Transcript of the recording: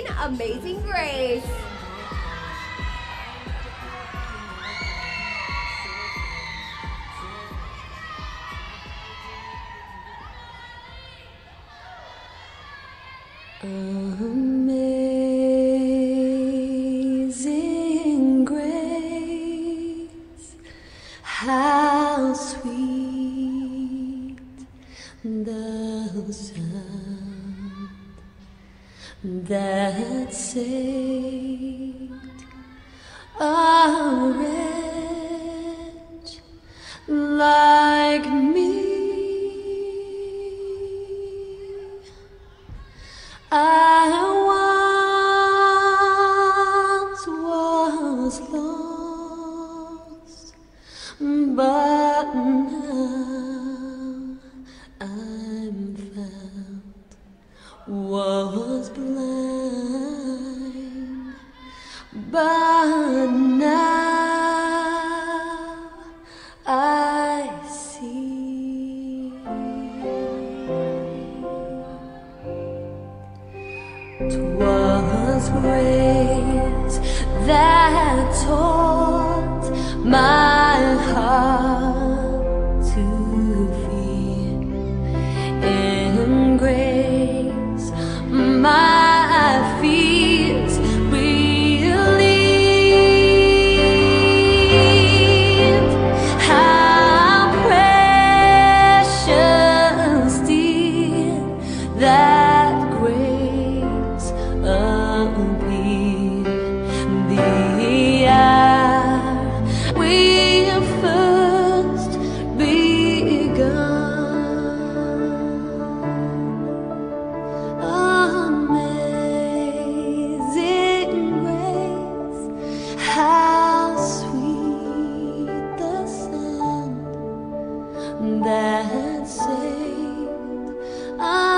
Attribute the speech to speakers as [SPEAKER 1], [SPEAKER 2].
[SPEAKER 1] sing Amazing Grace.
[SPEAKER 2] Amazing grace, how sweet the sound that saved a wretch like me. I once was lost, but now I'm found. Was blind, but now I see. 'Twas grace that taught my heart to fear. In grace my fears relieved. How precious dear that grace appeared the hour we first begun. Amazing grace, how sweet the sound that saved